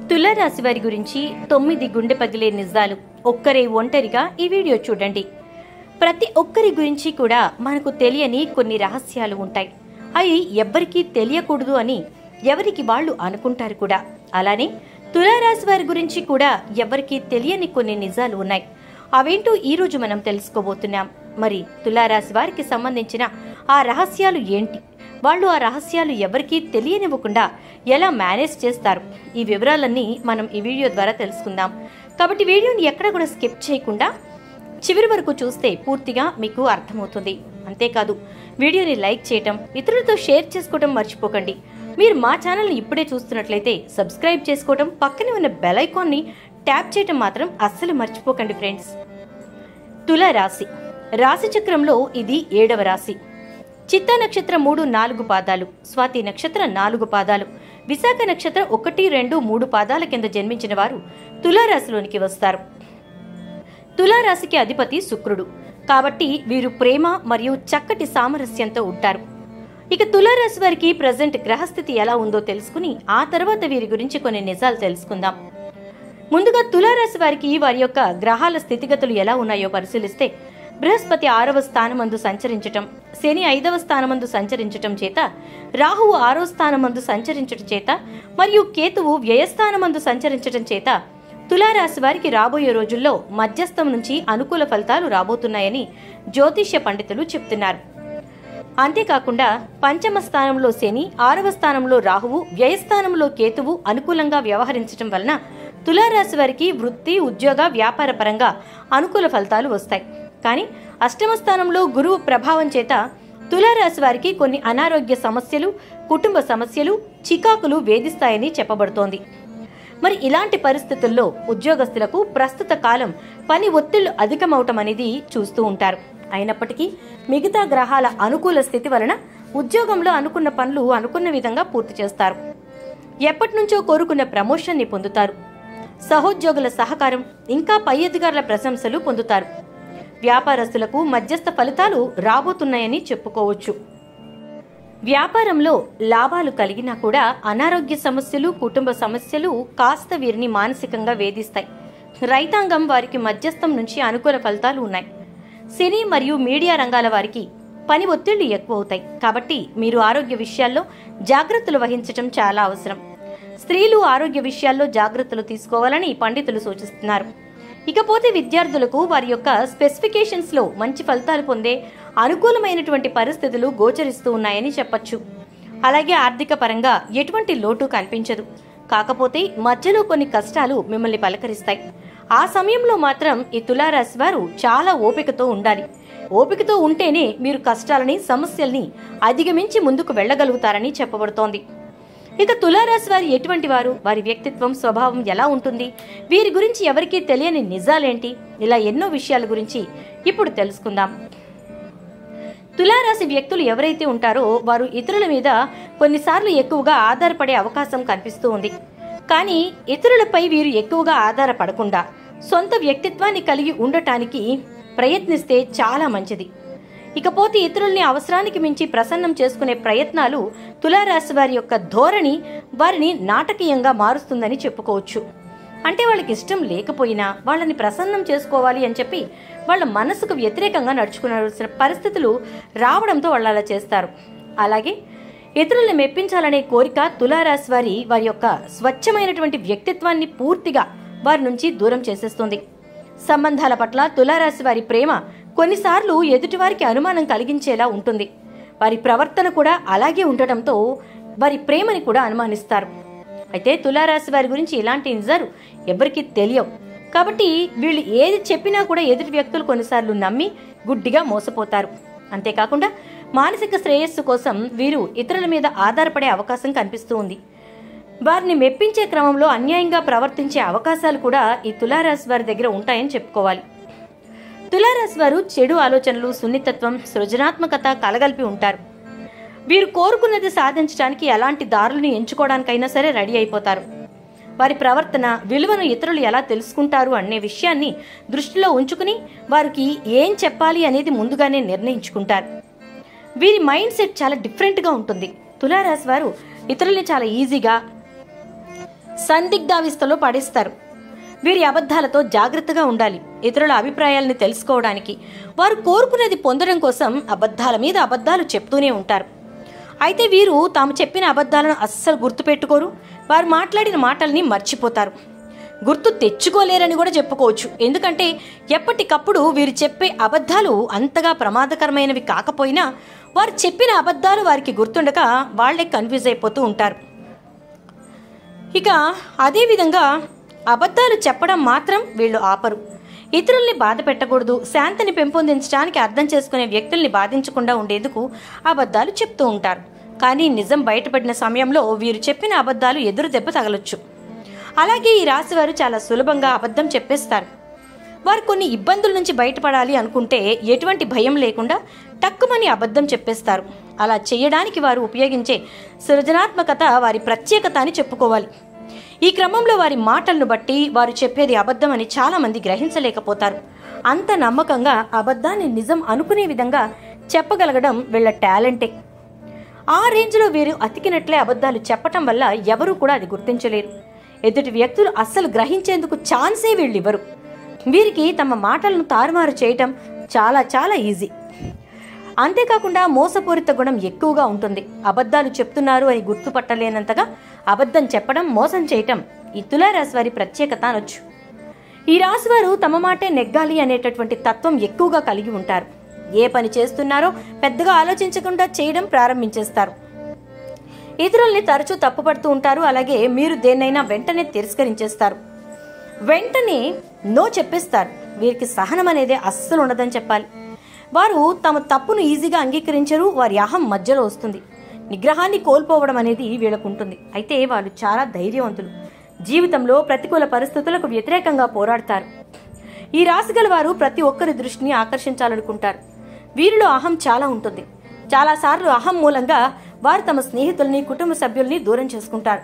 తులారాశి వారి గురించి 9 గుండె పగిలే నిజాలు ఒక్కరే ఒంటరిగా ఈ వీడియో చూడండి. ప్రతి ఒక్కరి గురించి కూడా మనకు తెలియని కొన్ని రహస్యాలు ఉంటాయి. అవి ఎవ్వరికీ తెలియకూడదు అని ఎవరికి వాళ్ళు అనుకుంటారు కూడా. అలానే తులారాశి వారి గురించి కూడా ఎవరికీ తెలియని కొన్ని నిజాలు ఉన్నాయి. అవేంటో ఈ రోజు మనం తెలుసుకోబోతున్నాం. మరి తులారాశి వారికి సంబంధించిన ఆ రహస్యాలు ఏంటి, వాళ్ళు ఆ రహస్యాలు ఎవరికీ తెలియనివ్వకుండా ఎలా మేనేజ్ చేస్తారు, ఈ వివరాలన్నీ మనం ఈ వీడియో ద్వారా తెలుసుకుందాం. కాబట్టి వీడియోని ఎక్కడ కూడా స్కిప్ చేయకుండా చివరి వరకు చూస్తే పూర్తిగా మీకు అర్థమవుతుంది. అంతేకాదు వీడియోని లైక్ చేయటం, ఇతరులతో షేర్ చేసుకోవడం మర్చిపోకండి. మీరు మా ఛానల్ని ఇప్పుడే చూస్తున్నట్లయితే సబ్స్క్రైబ్ చేసుకోవడం, పక్కనే ఉన్న బెల్ ఐకాన్ని ట్యాప్ చేయటం మాత్రం అస్సలు మర్చిపోకండి ఫ్రెండ్స్. తులారాశి రాశి చక్రంలో ఇది 7వ రాశి. చిత్తా నక్షత్రం 3, 4 పాదాలు, స్వాతి నక్షత్రం 4 పాదాలు, విశాఖ నక్షత్రం 1, 2, 3 పాదాల కింద జన్మించిన వారు తులారాశిలోనికి వస్తారు. తులారాశికి అధిపతి శుక్రుడు కాబట్టి వీరు ప్రేమ మరియు చక్కటి సామరస్యంతో ఉంటారు. ఇక తులారాశి వారికి ప్రజెంట్ గ్రహస్థితి ఎలా ఉందో తెలుసుకుని ఆ తర్వాత వీరి గురించి కొన్ని నిజాలు తెలుసుకుందాం. ముందుగా తులారాశి వారికి వారి యొక్క గ్రహాల స్థితిగతులు ఎలా ఉన్నాయో పరిశీలిస్తే, బృహస్పతి 6వ స్థానమందు సంచరించటం, శని 5వ స్థానమందు సంచరించటం చేత, రాహువు 6వ స్థానమందు సంచరించటం చేత మరియు కేతువు వ్యయస్థానమందు సంచరించటం చేత తులారాశి వారికి రాబోయే రోజుల్లో మధ్యస్థం నుంచి అనుకూల ఫలితాలు రాబోతున్నాయని జ్యోతిష్య పండితులు చెప్తున్నారు. అంతేకాకుండా పంచమ స్థానంలో శని, 6వ స్థానంలో రాహువు, వ్యయస్థానంలో కేతువు అనుకూలంగా వ్యవహరించటం వలన తులారాశి వారికి వృత్తి, ఉద్యోగ, వ్యాపార పరంగా అనుకూల ఫలితాలు వస్తాయి. కానీ అష్టమ స్థానంలో గురువు ప్రభావం చేత తులారాశి వారికి కొన్ని అనారోగ్య సమస్యలు, కుటుంబ సమస్యలు, చికాకులు వేధిస్తాయని చెప్పబడుతోంది. మరి ఇలాంటి పరిస్థితుల్లో ఉద్యోగస్తులకు ప్రస్తుత కాలం పని ఒత్తిళ్లు అధికమవటం అనేది చూస్తూ ఉంటారు. అయినప్పటికీ మిగతా గ్రహాల అనుకూల స్థితి వలన ఉద్యోగంలో అనుకున్న పనులు అనుకున్న విధంగా పూర్తి చేస్తారు. ఎప్పటి నుంచో కోరుకున్న ప్రమోషన్ని పొందుతారు. సహోద్యోగుల సహకారం, ఇంకా పై అధికారుల ప్రశంసలు పొందుతారు. వ్యాపారస్తులకు మధ్యస్థ ఫలితాలు రాబోతున్నాయని చెప్పుకోవచ్చు. వ్యాపారంలో లాభాలు కలిగినా కూడా అనారోగ్య సమస్యలు, కుటుంబ సమస్యలు కాస్త వీరిని మానసికంగా వేధిస్తాయి. రైతాంగం వారికి మధ్యస్థం నుంచి అనుకూల ఫలితాలు ఉన్నాయి. సినీ మరియు మీడియా రంగాల వారికి పని ఒత్తిళ్లు ఎక్కువ అవుతాయి. కాబట్టి మీరు ఆరోగ్య విషయాల్లో జాగ్రత్తలు వహించడం చాలా అవసరం. స్త్రీలు ఆరోగ్య విషయాల్లో జాగ్రత్తలు తీసుకోవాలని పండితులు సూచిస్తున్నారు. ఇకపోతే విద్యార్థులకు వారి యొక్క స్పెసిఫికేషన్స్ లో మంచి ఫలితాలు పొందే అనుకూలమైనటువంటి పరిస్థితులు గోచరిస్తూ ఉన్నాయని చెప్పొచ్చు. అలాగే ఆర్థిక పరంగా ఎటువంటి లోటు కనిపించదు. కాకపోతే మధ్యలో కొన్ని కష్టాలు మిమ్మల్ని పలకరిస్తాయి. ఆ సమయంలో మాత్రం ఈ తులారాశి వారు చాలా ఓపికతో ఉండాలి. ఓపికతో ఉంటేనే మీరు కష్టాలని, సమస్యల్ని అధిగమించి ముందుకు వెళ్లగలుగుతారని చెప్పబడుతోంది. ఇక తులారాశి వారు ఎటువంటి వారు, వారి వ్యక్తిత్వం, స్వభావం ఎలా ఉంటుంది, వీరి గురించి ఎవరికీ తెలియని నిజాలేంటి, ఇలా ఎన్నో విషయాల గురించి ఇప్పుడు తెలుసుకుందాం. తులారాశి వ్యక్తులు ఎవరైతే ఉంటారో వారు ఇతరుల మీద కొన్నిసార్లు ఎక్కువగా ఆధారపడే అవకాశం కనిపిస్తూ ఉంది. కానీ ఇతరులపై వీరు ఎక్కువగా ఆధారపడకుండా సొంత వ్యక్తిత్వాన్ని కలిగి ఉండటానికి ప్రయత్నిస్తే చాలా మంచిది. ఇకపోతే ఇతరుల్ని అవసరానికి మించి ప్రసన్నం చేసుకునే ప్రయత్నాలు తులారాశి వారి యొక్క ధోరణి వారిని నాటకీయంగా మారుస్తుందని చెప్పుకోవచ్చు. అంటే వాళ్ళకి ఇష్టం లేకపోయినా వాళ్ళని ప్రసన్నం చేసుకోవాలి అని చెప్పి వాళ్ళ మనసుకు వ్యతిరేకంగా నడుచుకునవలసిన పరిస్థితులు రావడంతో వాళ్ళు అలా చేస్తారు. అలాగే ఇతరుల్ని మెప్పించాలనే కోరిక తులారాశి వారి యొక్క స్వచ్ఛమైనటువంటి వ్యక్తిత్వాన్ని పూర్తిగా వారి నుంచి దూరం చేసేస్తుంది. సంబంధాల పట్ల తులారాశి వారి ప్రేమ కొన్నిసార్లు ఎదుటివారికి అనుమానం కలిగించేలా ఉంటుంది. వారి ప్రవర్తన కూడా అలాగే ఉండటంతో వారి ప్రేమని కూడా అనుమానిస్తారు. అయితే తులారాశి వారి గురించి ఇలాంటి నిజాలు ఎవరికీ తెలియవు. కాబట్టి వీళ్ళు ఏది చెప్పినా కూడా ఎదుటి వ్యక్తులు కొన్నిసార్లు నమ్మి గుడ్డిగా మోసపోతారు. అంతేకాకుండా మానసిక శ్రేయస్సు కోసం వీరు ఇతరుల మీద ఆధారపడే అవకాశం కనిపిస్తూ ఉంది. వారిని మెప్పించే క్రమంలో అన్యాయంగా ప్రవర్తించే అవకాశాలు కూడా ఈ తులారాశి వారి దగ్గర ఉంటాయని చెప్పుకోవాలి. తులారాశి వారు చెడు ఆలోచనలు, సున్నితత్వం, సృజనాత్మకత కలగలిపి ఉంటారు. వీరు కోరుకున్నది సాధించడానికి ఎలాంటి దారులను ఎంచుకోవడానికైనా సరే రెడీ అయిపోతారు. వారి ప్రవర్తన, విలువను ఇతరులు ఎలా తెలుసుకుంటారు అనే విషయాన్ని దృష్టిలో ఉంచుకుని వారికి ఏం చెప్పాలి అనేది ముందుగానే నిర్ణయించుకుంటారు. వీరి మైండ్ సెట్ చాలా డిఫరెంట్గా ఉంటుంది. తులారాశి వారు ఇతరుల్ని చాలా ఈజీగా సందిగ్ధావస్థలో పడేస్తారు. వీరి అబద్ధాలతో జాగ్రత్తగా ఉండాలి. ఇతరుల అభిప్రాయాలను తెలుసుకోవడానికి, వారు కోరుకునేది పొందడం కోసం అబద్ధాల మీద అబద్ధాలు చెప్తూనే ఉంటారు. అయితే వీరు తాము చెప్పిన అబద్ధాలను అస్సలు గుర్తుపెట్టుకోరు. వారు మాట్లాడిన మాటల్ని మర్చిపోతారు. గుర్తు తెచ్చుకోలేరని కూడా చెప్పుకోవచ్చు. ఎందుకంటే ఎప్పటికప్పుడు వీరు చెప్పే అబద్ధాలు అంతగా ప్రమాదకరమైనవి కాకపోయినా వారు చెప్పిన అబద్ధాలు వారికి గుర్తుండక వాళ్లే కన్ఫ్యూజ్ అయిపోతూ ఉంటారు. ఇక అదేవిధంగా అబద్ధాలు చెప్పడం మాత్రం వీళ్ళు ఆపరు. ఇతరుల్ని బాధ పెట్టకూడదు, శాంతిని పెంపొందించడానికి అర్థం చేసుకునే వ్యక్తుల్ని బాధించకుండా ఉండేందుకు అబద్ధాలు చెప్తూ ఉంటారు. కానీ నిజం బయటపడిన సమయంలో వీరు చెప్పిన అబద్ధాలు ఎదురు దెబ్బ తగలొచ్చు. అలాగే ఈ రాశి వారు చాలా సులభంగా అబద్ధం చెప్పేస్తారు. వారు కొన్ని ఇబ్బందుల నుంచి బయటపడాలి అనుకుంటే ఎటువంటి భయం లేకుండా టక్కుమని అబద్ధం చెప్పేస్తారు. అలా చేయడానికి వారు ఉపయోగించే సృజనాత్మకత వారి ప్రత్యేకత అని చెప్పుకోవాలి. ఈ క్రమంలో వారి మాటలను బట్టి వారు చెప్పేది అబద్ధం అని చాలా మంది గ్రహించలేకపోతారు. అంత నమ్మకంగా అబద్ధాన్ని నిజం అనుకునే విధంగా చెప్పగలగడం వీళ్ళ టాలెంటే. ఆ రేంజ్లో వీరు అతికినట్లే అబద్ధాలు చెప్పటం వల్ల ఎవరూ కూడా అది గుర్తించలేరు. ఎదుటి వ్యక్తులు అస్సలు గ్రహించేందుకు ఛాన్సే వీళ్ళివ్వరు. వీరికి తమ మాటలను తారుమారు చేయటం చాలా చాలా ఈజీ. అంతేకాకుండా మోసపూరిత గుణం ఎక్కువగా ఉంటుంది. అబద్ధాలు చెప్తున్నారు అని గుర్తుపట్టలేనంతగా అబద్ధం చెప్పడం, మోసం చేయటం ఈ తులారాశి వారి ప్రత్యేకత అనొచ్చు. ఈ రాశి వారు తమ మాటే నెగ్గాలి అనేటటువంటి తత్వం ఎక్కువగా కలిగి ఉంటారు. ఏ పని చేస్తున్నారో పెద్దగా ఆలోచించకుండా చేయడం ప్రారంభించేస్తారు. ఇతరుల్ని తరచూ తప్పుపడుతూ ఉంటారు. అలాగే మీరు దేన్నైనా వెంటనే తిరస్కరించేస్తారు, వెంటనే నో చెప్పేస్తారు. వీరికి సహనం అనేది అస్సలు ఉండదని చెప్పాలి. వారు తమ తప్పును ఈజీగా అంగీకరించరు. వారి అహం మధ్యలో వస్తుంది. నిగ్రహాన్ని కోల్పోవడం అనేది వీళ్ళకు ఉంటుంది. అయితే వాళ్ళు చాలా ధైర్యవంతులు. జీవితంలో ప్రతికూల పరిస్థితులకు వ్యతిరేకంగా పోరాడతారు. ఈ రాశిగల వారు ప్రతి ఒక్కరి దృష్టిని ఆకర్షించాలనుకుంటారు. వీరిలో అహం చాలా ఉంటుంది. చాలాసార్లు అహం మూలంగా వారు తమ స్నేహితుల్ని, కుటుంబ సభ్యుల్ని దూరం చేసుకుంటారు.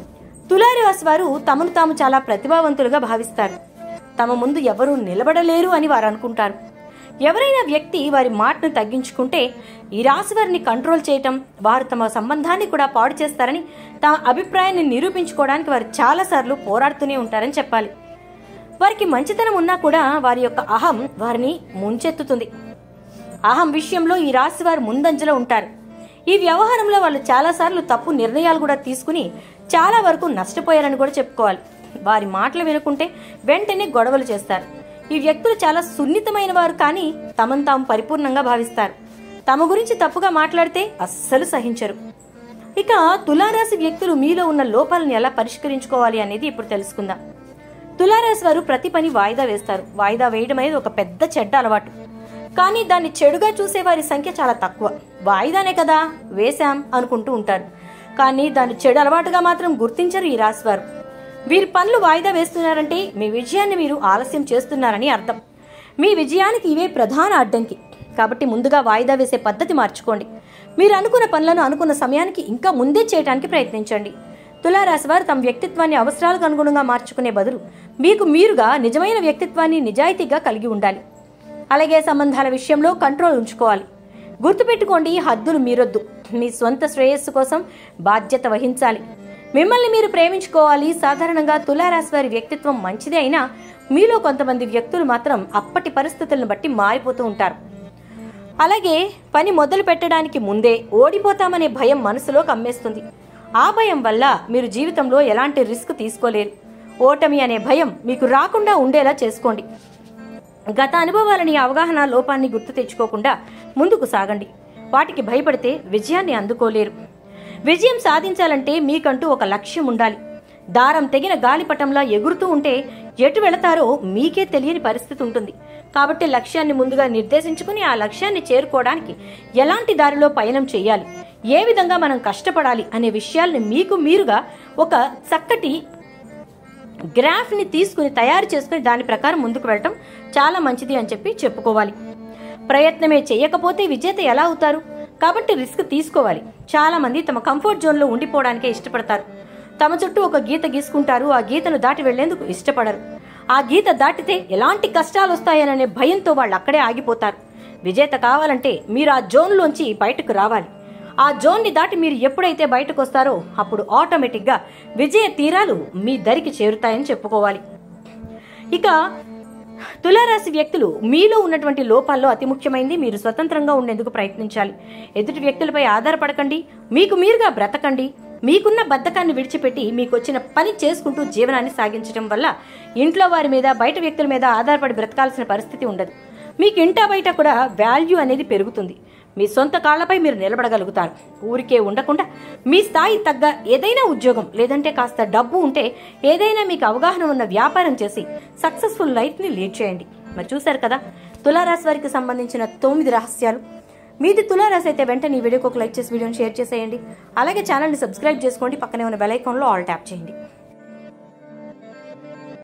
తులారాశి వారు తమను తాము చాలా ప్రతిభావంతులుగా భావిస్తారు. తమ ముందు ఎవరూ నిలబడలేరు అని వారు అనుకుంటారు. ఎవరైనా వ్యక్తి వారి మాటను తగ్గించుకుంటే ఈ రాశి వారిని కంట్రోల్ చేయటం, వారు తమ సంబంధాన్ని కూడా పాడు చేస్తారని తమ అభిప్రాయాన్ని నిరూపించుకోవడానికి వారు చాలాసార్లు పోరాడుతూనే ఉంటారని చెప్పాలి. వారికి మంచితనం ఉన్నా కూడా వారి యొక్క అహం వారిని ముంచెత్తుతుంది. అహం విషయంలో ఈ రాశి వారు ముందంజలో ఉంటారు. ఈ వ్యవహారంలో వాళ్ళు చాలాసార్లు తప్పు నిర్ణయాలు కూడా తీసుకుని చాలా వరకు నష్టపోయారని కూడా చెప్పుకోవాలి. వారి మాటలు వినుకుంటే వెంటనే గొడవలు చేస్తారు. ఈ వ్యక్తులు చాలా సున్నితమైన వారు, కానీ తమను తాము పరిపూర్ణంగా భావిస్తారు. తమ గురించి తప్పుగా మాట్లాడితే అస్సలు సహించరు. ఇక తులారాశి వ్యక్తులు మీలో ఉన్న లోపాలను ఎలా పరిష్కరించుకోవాలి అనేది ఇప్పుడు తెలుసుకుందాం. తులారాశి వారు ప్రతి పని వాయిదా వేస్తారు. వాయిదా వేయడం అనేది ఒక పెద్ద చెడ్డ అలవాటు. కానీ దాన్ని చెడుగా చూసే వారి సంఖ్య చాలా తక్కువ. వాయిదానే కదా వేశాం అనుకుంటూ ఉంటారు. కానీ దాన్ని చెడు అలవాటుగా మాత్రం గుర్తించరు ఈ రాశివారు. వీరి పనులు వాయిదా వేస్తున్నారంటే మీ విజయాన్ని మీరు ఆలస్యం చేస్తున్నారని అర్థం. మీ విజయానికి ఇవే ప్రధాన అడ్డంకి. కాబట్టి ముందుగా వాయిదా వేసే పద్ధతి మార్చుకోండి. మీరు అనుకున్న పనులను అనుకున్న సమయానికి ఇంకా ముందే చేయడానికి ప్రయత్నించండి. తులారాశి వారు తమ వ్యక్తిత్వాన్ని అవసరాలకు అనుగుణంగా మార్చుకునే బదులు మీకు మీరుగా నిజమైన వ్యక్తిత్వాన్ని నిజాయితీగా కలిగి ఉండాలి. అలాగే సంబంధాల విషయంలో కంట్రోల్ ఉంచుకోవాలి. గుర్తుపెట్టుకోండి, హద్దులు మీరొద్దు. మీ సొంత శ్రేయస్సు కోసం బాధ్యత వహించాలి. మిమ్మల్ని మీరు ప్రేమించుకోవాలి. సాధారణంగా తులారాశి వారి వ్యక్తిత్వం మంచిదే అయినా మీలో కొంతమంది వ్యక్తులు మాత్రం అప్పటి పరిస్థితులను బట్టి మారిపోతూ ఉంటారు. అలాగే పని మొదలు పెట్టడానికి ముందే ఓడిపోతామనే భయం మనసులో కమ్మేస్తుంది. ఆ భయం వల్ల మీరు జీవితంలో ఎలాంటి రిస్క్ తీసుకోలేరు. ఓటమి అనే భయం మీకు రాకుండా ఉండేలా చేసుకోండి. గత అనుభవాలని, అవగాహన లోపాన్ని గుర్తు తెచ్చుకోకుండా ముందుకు సాగండి. వాటికి భయపడితే విజయాన్ని అందుకోలేరు. విజయం సాధించాలంటే మీకంటూ ఒక లక్ష్యం ఉండాలి. దారం తెగిన గాలిపటంలా ఎగురుతూ ఉంటే ఎటు వెళతారో మీకే తెలియని పరిస్థితి ఉంటుంది. కాబట్టి లక్ష్యాన్ని ముందుగా నిర్దేశించుకుని ఆ లక్ష్యాన్ని చేరుకోవడానికి ఎలాంటి దారిలో పయనం చేయాలి, ఏ విధంగా మనం కష్టపడాలి అనే విషయాల్ని మీకు మీరుగా ఒక చక్కటి గ్రాఫ్ని తీసుకుని తయారు చేసుకుని దాని ప్రకారం ముందుకు వెళ్ళటం చాలా మంచిది అని చెప్పుకోవాలి. ప్రయత్నమే చేయకపోతే విజేత ఎలా అవుతారు? కాబట్టి రిస్క్ తీసుకోవాలి. చాలా మంది తమ కంఫర్ట్ జోన్లో ఉండిపోవడానికే ఇష్టపడతారు. తమ చుట్టూ ఒక గీత గీసుకుంటారు. ఆ గీతను దాటి వెళ్లేందుకు ఇష్టపడరు. ఆ గీత దాటితే ఎలాంటి కష్టాలు వస్తాయననే భయంతో వాళ్ళు అక్కడే ఆగిపోతారు. విజేత కావాలంటే మీరు ఆ జోన్లోంచి బయటకు రావాలి. ఆ జోన్ని దాటి మీరు ఎప్పుడైతే బయటకు వస్తారో అప్పుడు ఆటోమేటిక్గా విజయ తీరాలు మీ దరికి చేరుతాయని చెప్పుకోవాలి. ఇక తులారాశి వ్యక్తులు మీలో ఉన్నటువంటి లోపాల్లో అతి ముఖ్యమైనది మీరు స్వతంత్రంగా ఉండేందుకు ప్రయత్నించాలి. ఎదుటి వ్యక్తులపై ఆధారపడకండి, మీకు మీరుగా బ్రతకండి. మీకున్న బద్ధకాన్ని విడిచిపెట్టి మీకు వచ్చిన పని చేసుకుంటూ జీవనాన్ని సాగించడం వల్ల ఇంట్లో వారి మీద బయట వ్యక్తుల మీద ఆధారపడి బ్రతకాల్సిన పరిస్థితి ఉండదు. మీకు ఇంటా బయట కూడా వాల్యూ అనేది పెరుగుతుంది. మీ సొంత కాళ్లపై మీరు నిలబడగలుగుతారు. ఊరికే ఉండకుండా మీ స్థాయి తగ్గ ఏదైనా ఉద్యోగం లేదంటే కాస్త డబ్బు ఉంటే ఏదైనా మీకు అవగాహన ఉన్న వ్యాపారం చేసి సక్సెస్ఫుల్ లైఫ్ని లీడ్ చేయండి. మరి చూశారు కదా తులారాశి వారికి సంబంధించిన 9 రహస్యాలు. మీది తులారాశి అయితే వెంటనే ఈ వీడియోకి ఒక లైక్ చేసి వీడియోని షేర్ చేసేయండి. అలాగే ఛానల్ని సబ్స్క్రైబ్ చేసుకోండి. పక్కనే ఉన్న బెల్ ఐకాన్లో ఆల్ ట్యాప్ చేయండి.